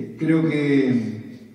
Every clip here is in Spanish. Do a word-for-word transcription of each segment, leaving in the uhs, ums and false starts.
Creo que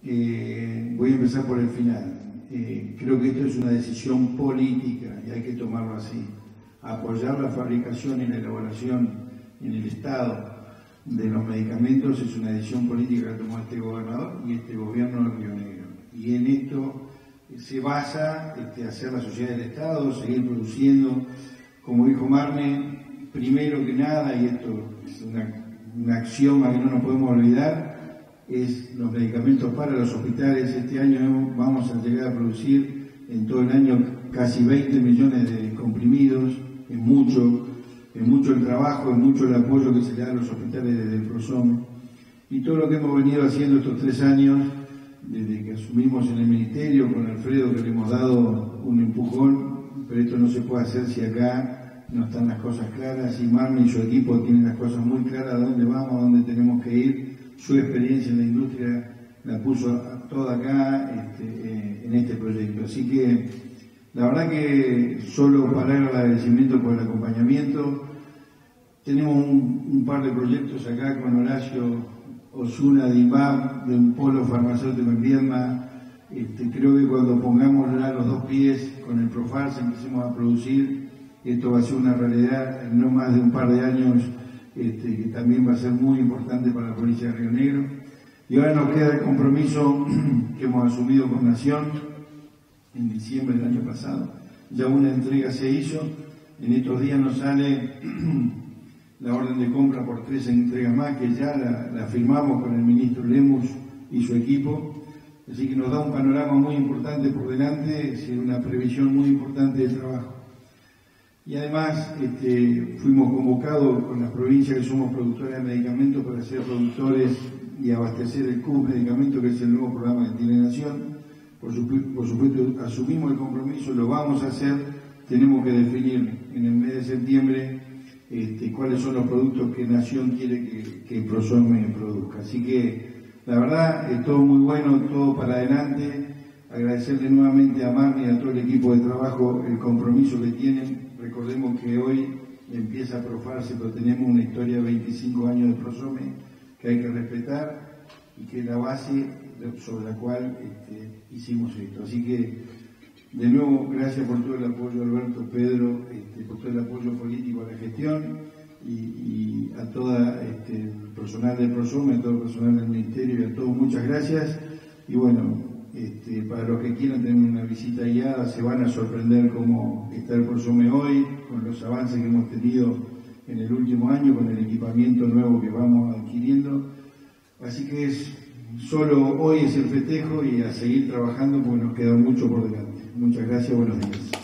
eh, voy a empezar por el final. Eh, creo que esto es una decisión política y hay que tomarlo así. Apoyar la fabricación y la elaboración en el Estado de los medicamentos es una decisión política que tomó este gobernador y este gobierno de Río Negro. Y en esto se basa este, hacer la sociedad del Estado, seguir produciendo. Como dijo Marne, primero que nada, y esto es una, una axioma que no nos podemos olvidar, es los medicamentos para los hospitales. Este año vamos a llegar a producir en todo el año casi veinte millones de comprimidos, es mucho, es mucho el trabajo, es mucho el apoyo que se le da a los hospitales desde el PROSOME. Y todo lo que hemos venido haciendo estos tres años, desde que asumimos en el Ministerio, con Alfredo, que le hemos dado un empujón, pero esto no se puede hacer si acá no están las cosas claras, y Marne y su equipo tienen las cosas muy claras, a dónde vamos, a dónde tenemos que ir. Su experiencia en la industria la puso toda acá este, eh, en este proyecto. Así que la verdad que solo para el agradecimiento por el acompañamiento. Tenemos un, un par de proyectos acá con Horacio Osuna de I M A P, de un polo farmacéutico en Viedma. Este, creo que cuando pongamos los dos pies con el Profarsa, empecemos a producir, esto va a ser una realidad en no más de un par de años, este, que también va a ser muy importante para la provincia de Río Negro. Y ahora nos queda el compromiso que hemos asumido con Nación en diciembre del año pasado. Ya una entrega se hizo, en estos días nos sale la orden de compra por tres entregas más, que ya la, la firmamos con el ministro Lemus y su equipo, así que nos da un panorama muy importante por delante, es decir, una previsión muy importante de trabajo. Y además este, fuimos convocados con las provincias que somos productores de medicamentos para ser productores y abastecer el C U P Medicamento, que es el nuevo programa que tiene Nación. Por, su, por supuesto, asumimos el compromiso, lo vamos a hacer, tenemos que definir en el mes de septiembre este, cuáles son los productos que Nación quiere que, que PROSOME produzca. Así que, la verdad, es todo muy bueno, todo para adelante. Agradecerle nuevamente a Marne y a todo el equipo de trabajo el compromiso que tienen. Recordemos que hoy empieza a Profarsa, pero tenemos una historia de veinticinco años de PROSOME que hay que respetar y que es la base sobre la cual este, hicimos esto. Así que, de nuevo, gracias por todo el apoyo, Alberto, Pedro, este, por todo el apoyo político a la gestión y, y a todo este, el personal del PROSOME, a todo el personal del Ministerio y a todos, muchas gracias. Y bueno, este, para los que quieran tener una visita guiada, se van a sorprender cómo está el PROSOME hoy, con los avances que hemos tenido en el último año, con el equipamiento nuevo que vamos adquiriendo. Así que es solo hoy es el festejo y a seguir trabajando porque nos queda mucho por delante. Muchas gracias, buenos días.